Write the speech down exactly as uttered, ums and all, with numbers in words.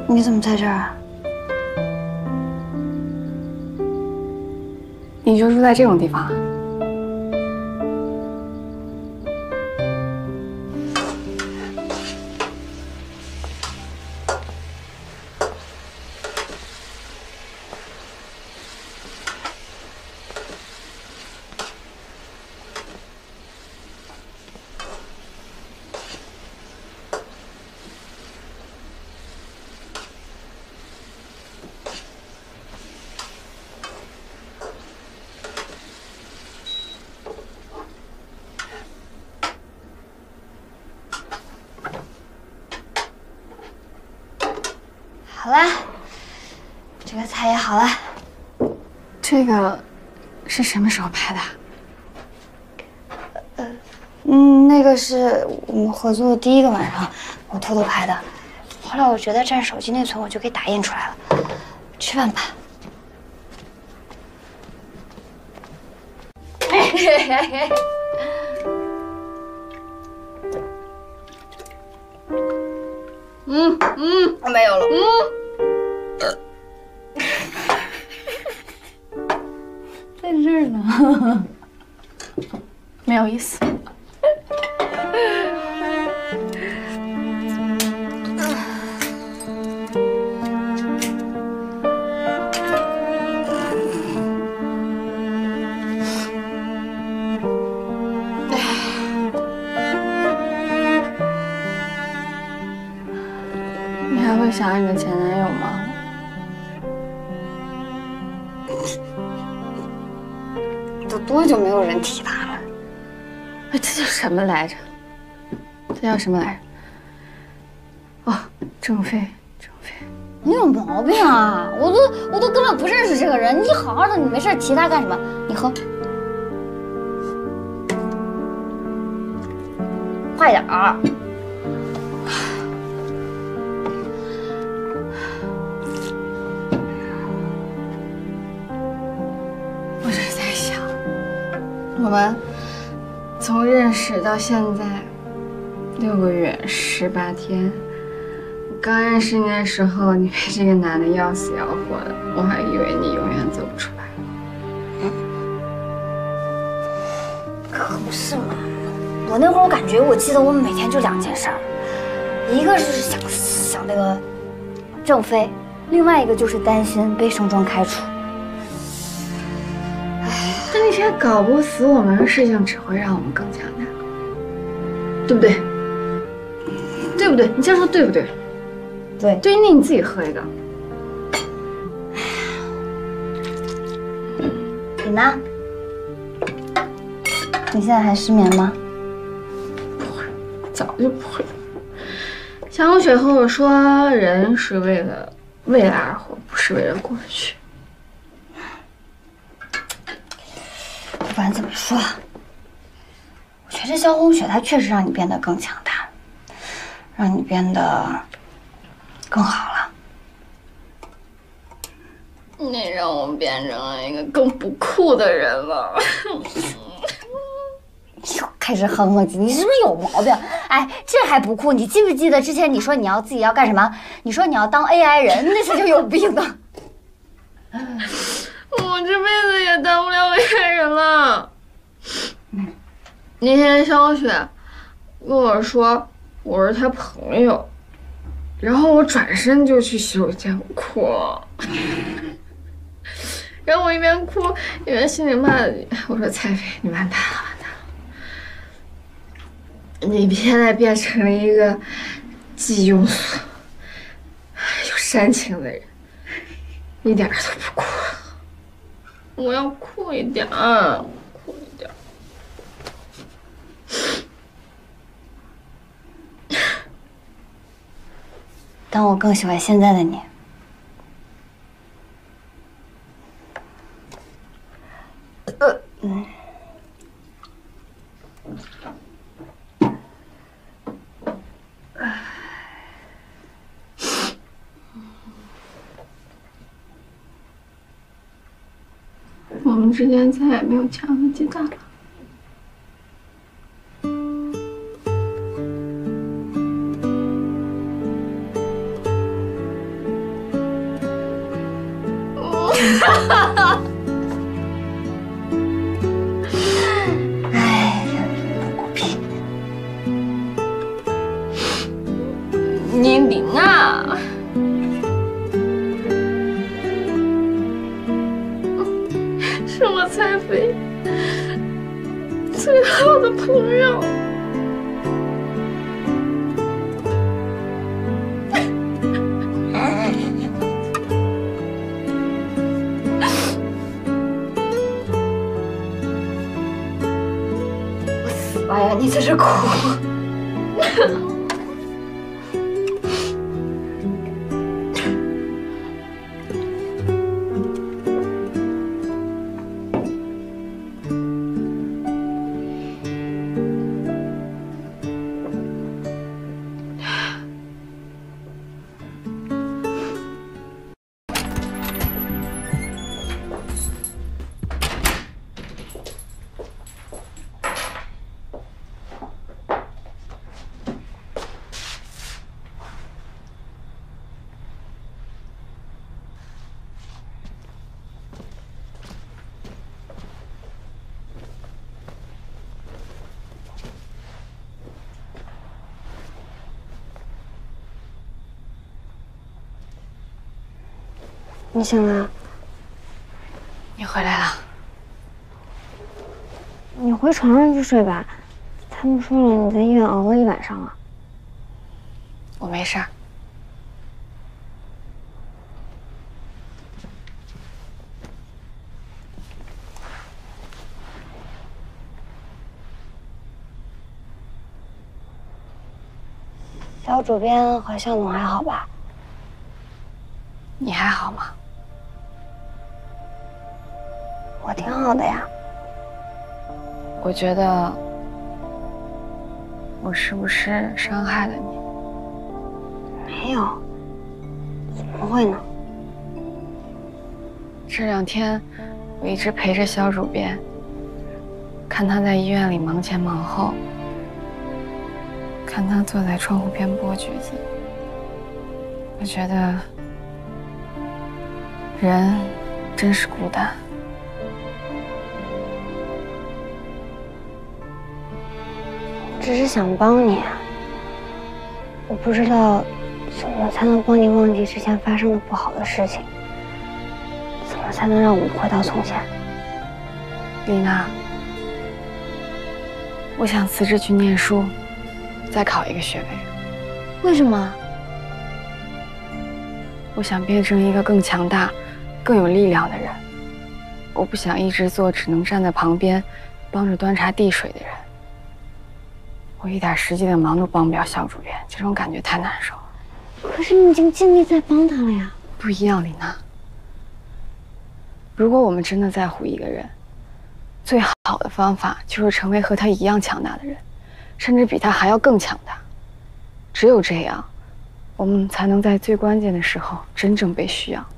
你怎么在这儿啊？ 你就住在这种地方啊？ 好了，这个菜也好了。 这个是什么时候拍的？ 呃，嗯，那个是我们合作的第一个晚上，我偷偷拍的。后来我觉得占手机内存，我就给打印出来了。吃饭吧。嗯嗯，没有了。嗯。在这儿呢， 没有意思。你还会想你的前男友吗？ 都多久没有人提他了？ 哎，这叫什么来着？这叫什么来着？哦，郑飞，郑飞， 你有毛病啊！我都我都根本不认识这个人，你好好的，你没事提他干什么？你喝，快点儿。 我是在想，我们从认识到现在六个月十八天。刚认识你的时候，你被这个男的要死要活的，我还以为你永远走不出来。 嗯，可不是嘛！我那会儿我感觉，我记得我每天就两件事儿，一个是想想那个郑飞，另外一个就是担心被盛装开除。 但那些搞不死我们的事情，只会让我们更强大，对不对？对不对？你这样说对不对？ 对， 对，那你自己喝一个。 你呢？你现在还失眠吗？ 不会，早就不会了。夏红雪和我说，人是为了未来而活，不是为了过去。 不管怎么说，我觉得萧红雪她确实让你变得更强大，让你变得更好了。 你让我变成了一个更不酷的人了。 又开始哼哼唧，你是不是有毛病？哎，这还不酷？你记不记得之前你说你要自己要干什么？你说你要当 A I 人，那才叫有病呢。 我这辈子也当不了 A I 人了。嗯，那天萧雪跟我说我是他朋友，然后我转身就去洗手间哭了。然后我一边哭一边心里骂自己，我说蔡飞，你完蛋了，完蛋了！你现在变成了一个既庸俗又煽情的人，一点都不酷。我要酷一点，酷一点。 但我更喜欢现在的你。呃，嗯。 我们之间再也没有墙和鸡蛋了。 哎，狗屁！ 你李娜，是我蔡飞最好的朋友。 哎呀，你在这哭。 你醒了？ 你回来了。 你回床上去睡吧。他们说了你在医院熬了一晚上了。 我没事儿。 小主编和向总还好吧？ 你还好吗？ 我挺好的呀。 我觉得我是不是伤害了你？ 没有，怎么会呢？ 这两天我一直陪着肖主编，看他在医院里忙前忙后，看他坐在窗户边剥橘子，我觉得人真是孤单。 只是想帮你，我不知道怎么才能帮你忘记之前发生的不好的事情，怎么才能让我们回到从前？ 丽娜，我想辞职去念书，再考一个学位。 为什么？ 我想变成一个更强大、更有力量的人。我不想一直做只能站在旁边，帮着端茶递水的人。我一点实际的忙都帮不了肖主编，这种感觉太难受了。 可是你已经尽力在帮他了呀。 不一样，李娜。如果我们真的在乎一个人，最好的方法就是成为和他一样强大的人，甚至比他还要更强大。只有这样，我们才能在最关键的时候真正被需要。